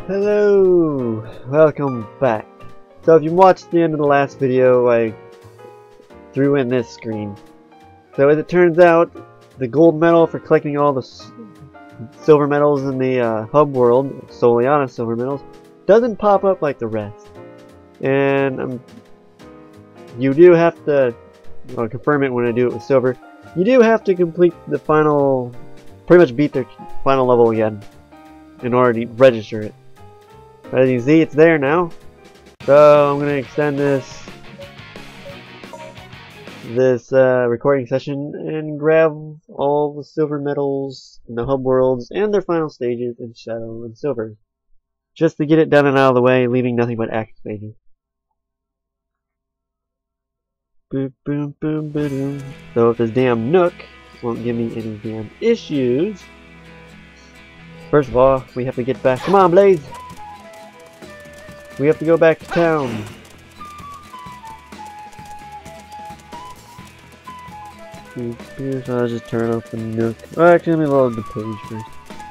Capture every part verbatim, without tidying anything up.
Hello! Welcome back. So if you watched the end of the last video, I threw in this screen. So as it turns out, the gold medal for collecting all the s silver medals in the uh, hub world, Soleanna silver medals, doesn't pop up like the rest. And um, you do have to, I'll confirm it when I do it with silver, you do have to complete the final, pretty much beat the final level again in order to register it. But as you can see, it's there now. So I'm going to extend this this uh, recording session and grab all the silver medals in the hub worlds and their final stages in Shadow and Silver, just to get it done and out of the way, leaving nothing but active stages. Boom, boom, boom, boom. So if this damn Nook won't give me any damn issues, first of all, we have to get back. Come on, Blaze! We have to go back to town. So I'll just turn off the Nook. Oh, actually, let me load the page first.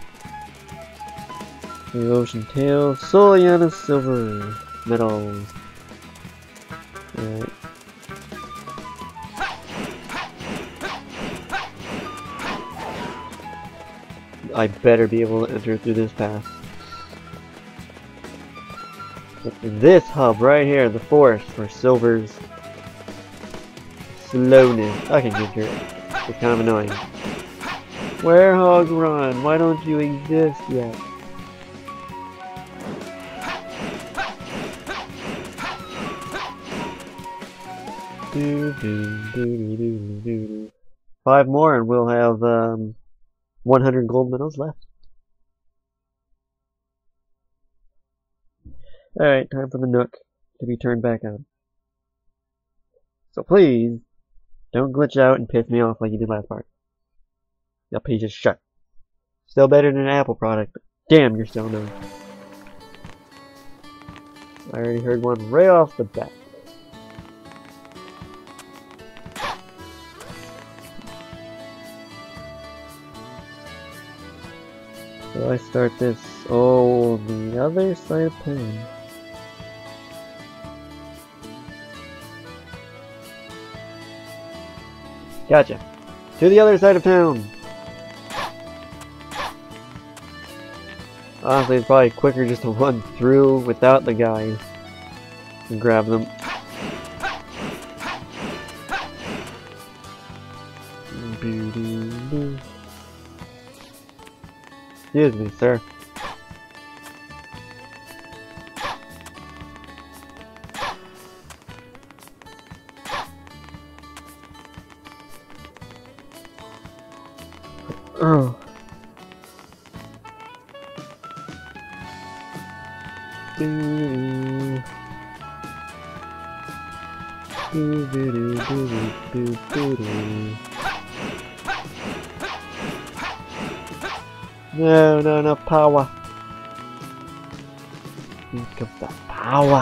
The Ocean Tail, Soleanna Silver medals. Alright. I better be able to enter through this path. This hub right here, the forest for Silver's slowness. I can get here. It's kind of annoying. Werehog Run, why don't you exist yet? Do, do, do, do, do, do. Five more and we'll have um, one hundred gold medals left. Alright, time for the Nook to be turned back on. So please, don't glitch out and piss me off like you did last part. Your page is shut. Still better than an Apple product, but damn, you're still no. I already heard one right off the bat. So I start this, oh, the other side of town. Gotcha. To the other side of town. Honestly, it's probably quicker just to run through without the guys and grab them. Excuse me, sir. Oh. Doo doo doo doo doo doo doo doo. No, no, no power. Think of the power.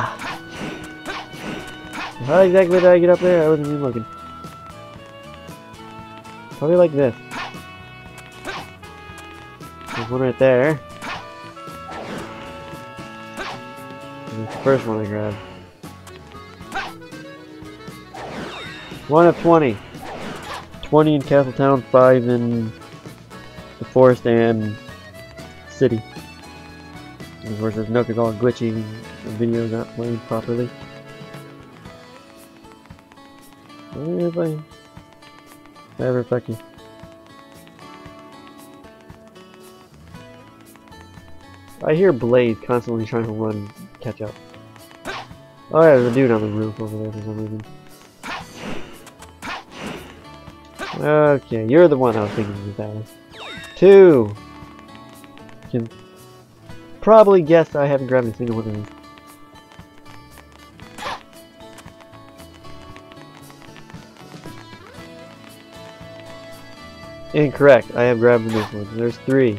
How exactly did I get up there? I wasn't even looking. Probably like this. There's one right there. And it's the first one I grabbed. One of twenty. twenty in Castletown, five in the forest and city. And of course, this Nook is all glitchy. The video's not playing properly. If I ever fuck you. I hear Blaze constantly trying to run and catch up. Oh yeah, there's a dude on the roof over there for some reason. Okay, you're the one I was thinking of that. Two! You can probably guess I haven't grabbed a single one of these. Incorrect, I have grabbed this one. There's three.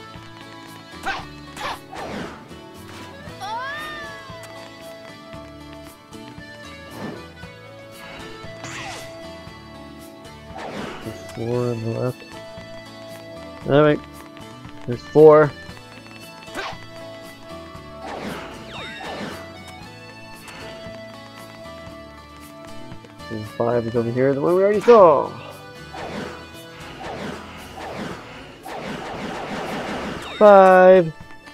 Four on the left. Alright. There's four. And five is over here, the one we already saw. Five.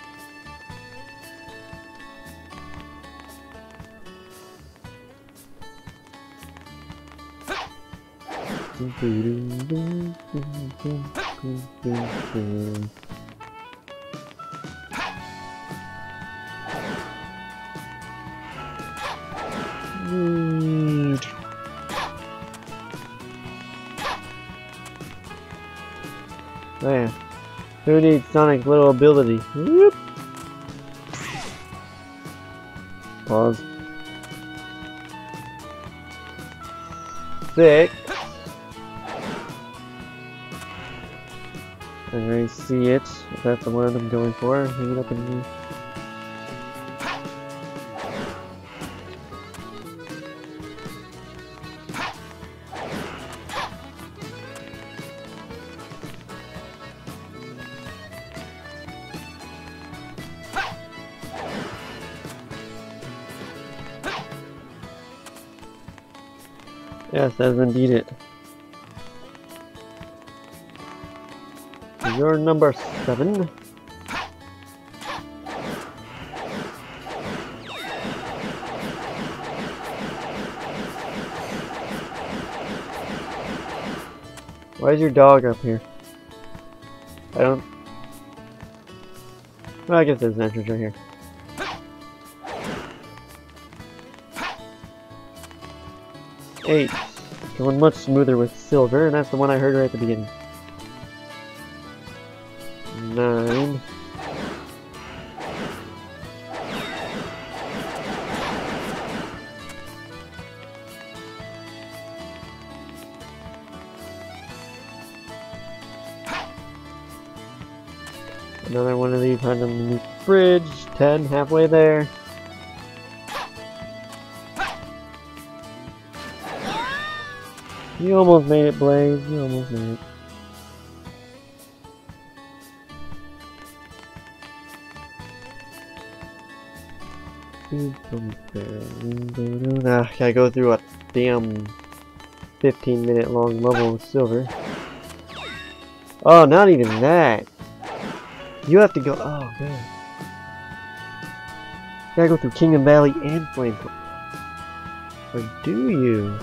Man, who needs Sonic's little ability? Whoop. Pause. Six. I already see it. If that's the one I'm going for. Hang it up in here. Yes, that is indeed it. You're number seven. Why is your dog up here? I don't... Well, I guess there's an entrance right here. Eight. Going much smoother with silver, and that's the one I heard right at the beginning. Nine. Another one of these underneath the bridge. Ten, halfway there. You almost made it, Blaze. You almost made it. Ah, gotta go through a damn fifteen minute long level with silver. Oh, not even that. You have to go. Oh, good. You gotta go through Kingdom Valley and Flame. Or do you?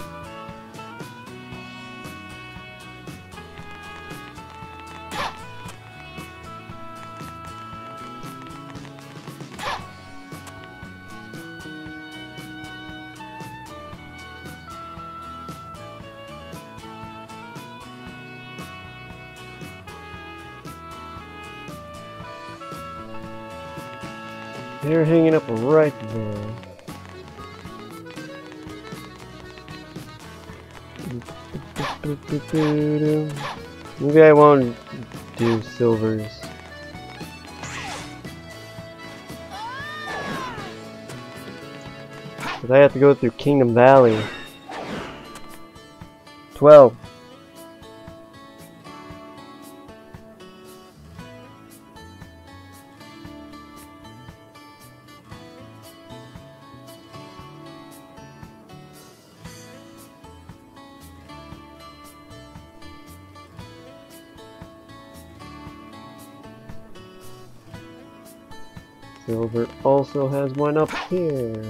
They're hanging up right there. Maybe I won't do silvers. Because I have to go through Kingdom Valley. Twelve. Silver also has one up here.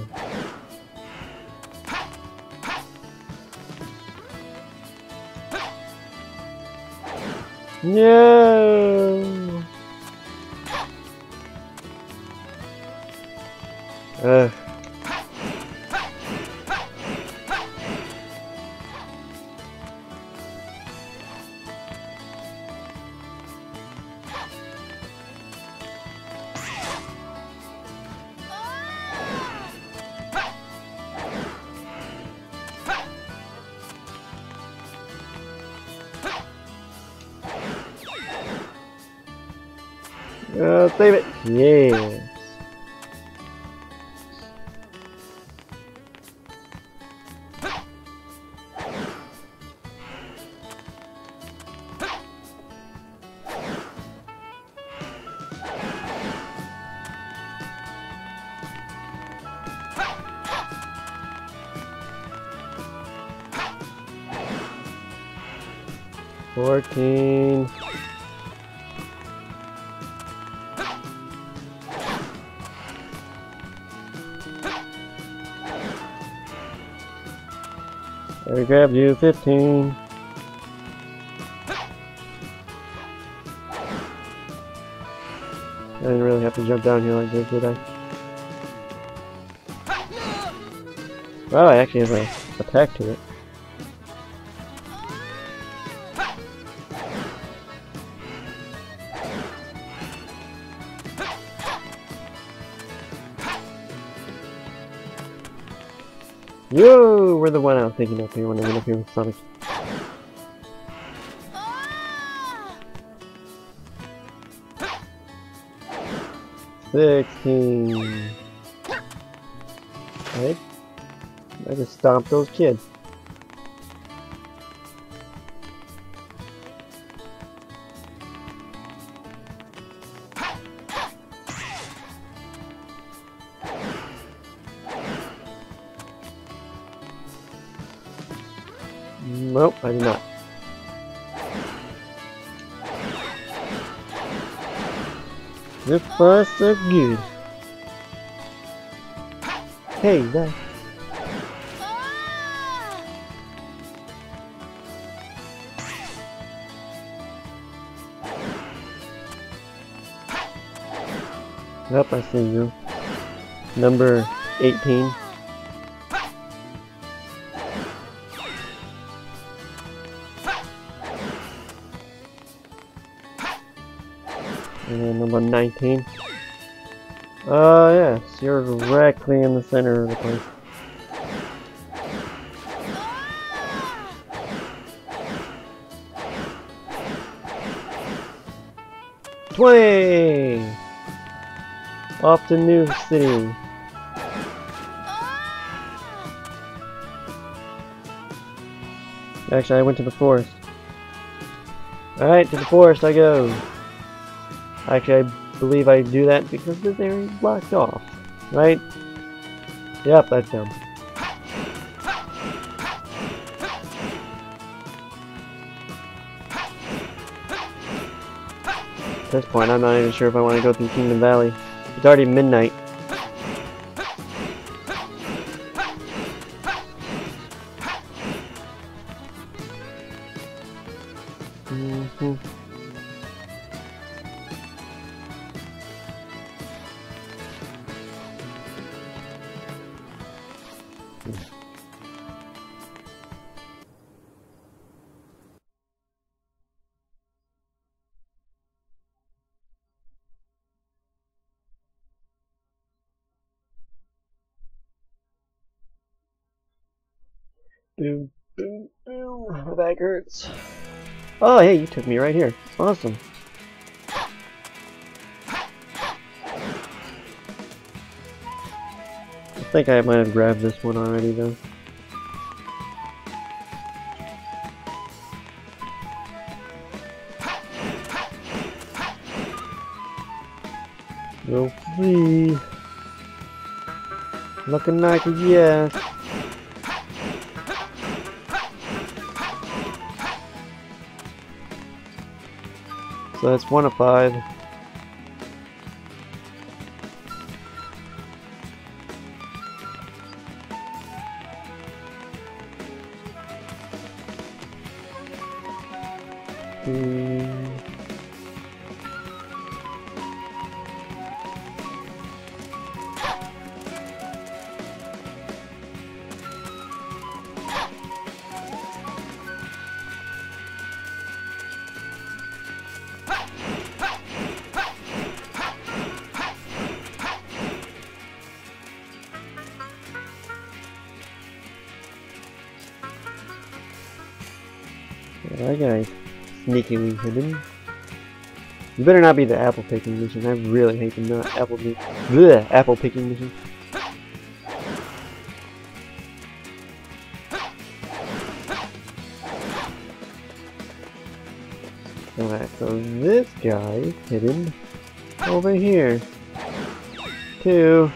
No. Ugh. Uh, save it. Yes. Fourteen. I grabbed you. Fifteen. I didn't really have to jump down here like this, did I? Wow, I actually have an attack to it. Yo, we're the one I was thinking of here when I went up here with Sonic. Sixteen. Right? I just stomped those kids. Nope, I did not. So far, so good. Hey, that. Yep, I see you. Number eighteen. And number nineteen. Oh, uh, yes, you're directly in the center of the place. twenty! Off to New City. Actually, I went to the forest. Alright, to the forest I go. Actually, I believe I do that because this area is blocked off. Right? Yep, that's dumb. At this point, I'm not even sure if I want to go through Kingdom Valley. It's already midnight. Mm-hmm. Boom, boom, boom. My back hurts. Oh, hey, you took me right here. Awesome. I think I might have grabbed this one already, though. We'll see. Looking like a yes. So that's one of five. Hmm. That guy's sneakily hidden. You better not be the apple picking mission. I really hate the not apple bleh, apple picking mission. Alright, so this guy is hidden over here. Two.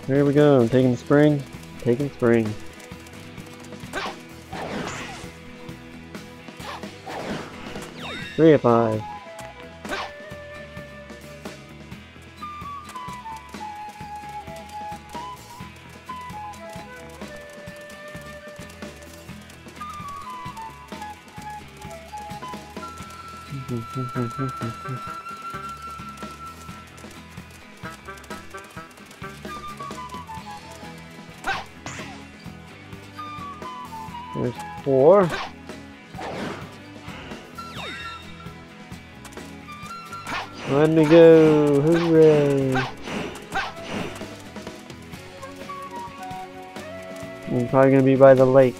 Here we go, taking spring, taking spring. Three of five. There's four. Let me go! Hooray! I'm probably gonna be by the lake.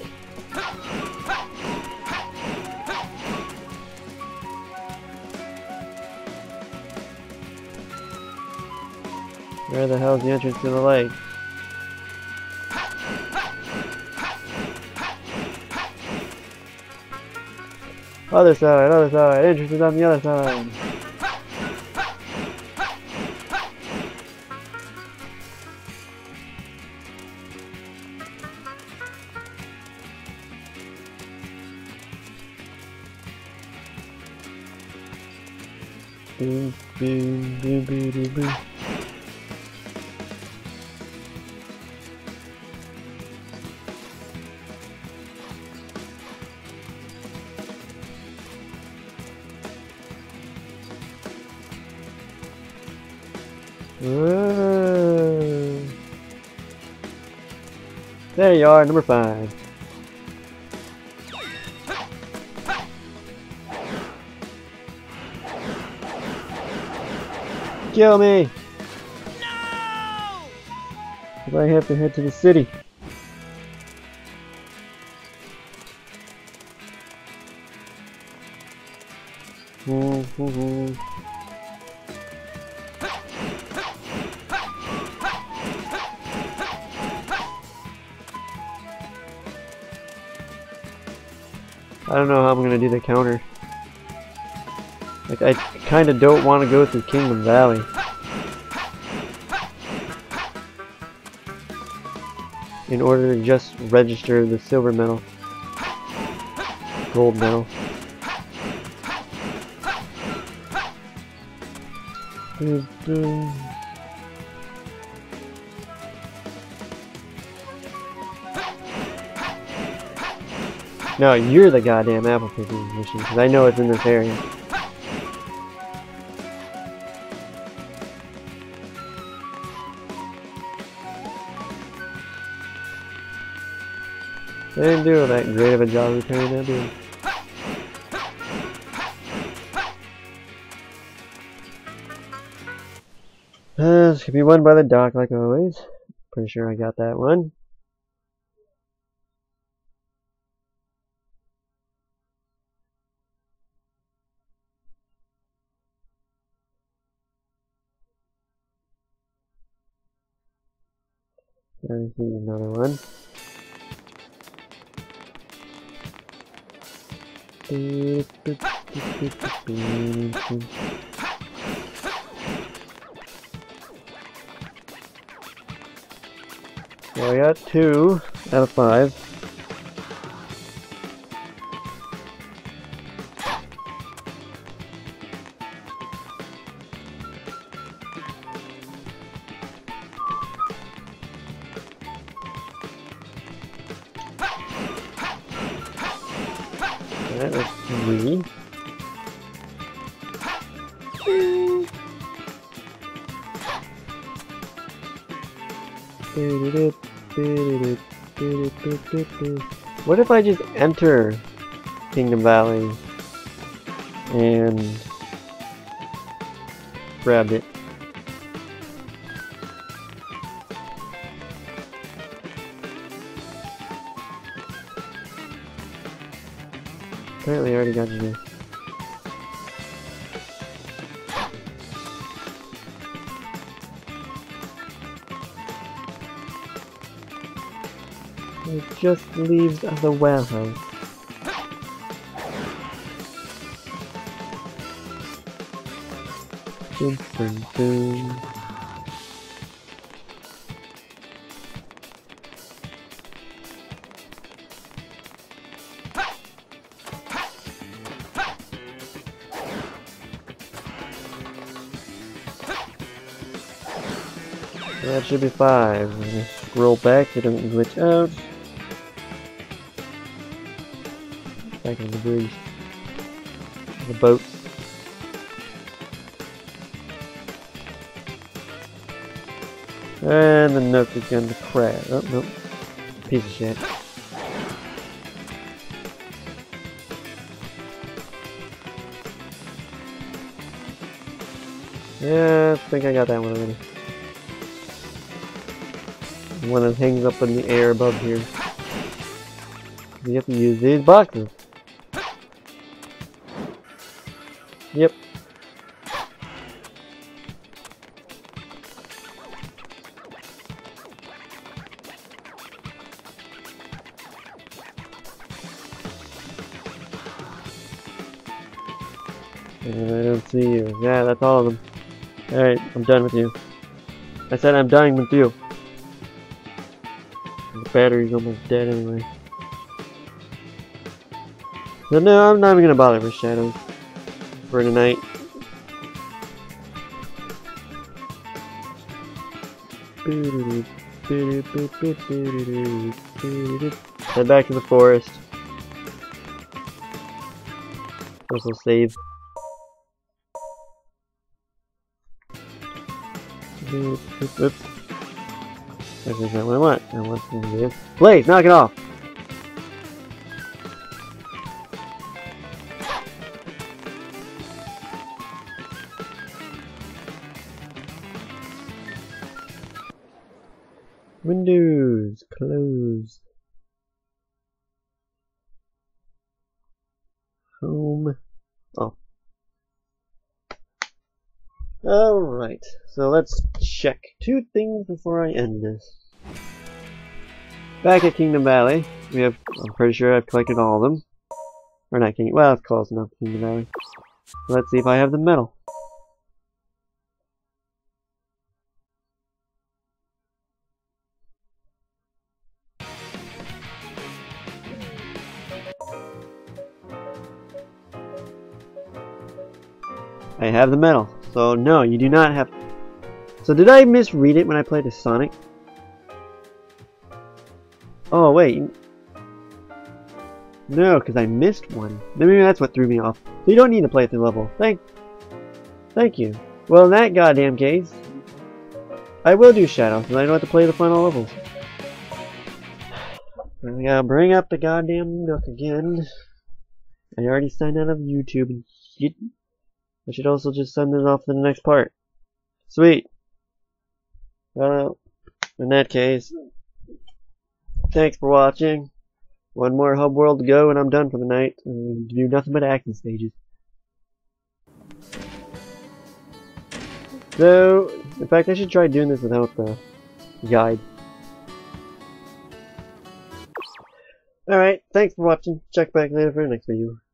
Where the hell's the entrance to the lake? Other side, other side, entrance is on the other side. Boom, boom, boom, boom, boom, boom. Whoa. There you are, number five. Kill me! No! Because I have to head to the city. Ooh, ooh, ooh. I don't know how I'm gonna do the counter. Like, I kinda don't want to go through Kingdom Valley. In order to just register the silver medal. Gold medal. No, you're the goddamn apple picking machine, because I know it's in this area. They didn't do that great of a job repairing that dude. Uh, this could be won by the dock like always. Pretty sure I got that one. There's another one. So I got two out of five. That was three. What if I just enter Kingdom Valley and grabbed it? Apparently I already got you there. It just leaves the warehouse. Boom, boom, boom. That should be five. I'm gonna scroll back, it doesn't glitch out. Back on the bridge. The boat. And the Nook is going to crash. Oh, nope. Piece of shit. Yeah, I think I got that one already. The one that hangs up in the air above here. You have to use these boxes. Yep. And I don't see you. Yeah, that's all of them. Alright, I'm done with you. I said I'm done with you. The battery's almost dead anyway. So no, I'm not even gonna bother with shadows for tonight. Head back to the forest. This will save. Oops. That's not what I want. I want to do this. Blaze, knock it off! Windows closed. Home. Oh. Alright, so let's check two things before I end this. Back at Kingdom Valley, we have, I'm pretty sure I've collected all of them. Or not Kingdom, well, it's close enough, Kingdom Valley. Let's see if I have the medal. I have the medal. So no, you do not have. So did I misread it when I played as Sonic? Oh wait. No, because I missed one. Maybe that's what threw me off. So you don't need to play through level. Thank Thank you. Well, in that goddamn case, I will do Shadow, because I don't have to play the final levels. I gotta bring up the goddamn Nook again. I already signed out of YouTube and shit. I should also just send it off to the next part. Sweet. Well, in that case, thanks for watching. One more hub world to go and I'm done for the night. And do nothing but acting stages. So, in fact, I should try doing this without the guide. Alright, thanks for watching. Check back later for the next video.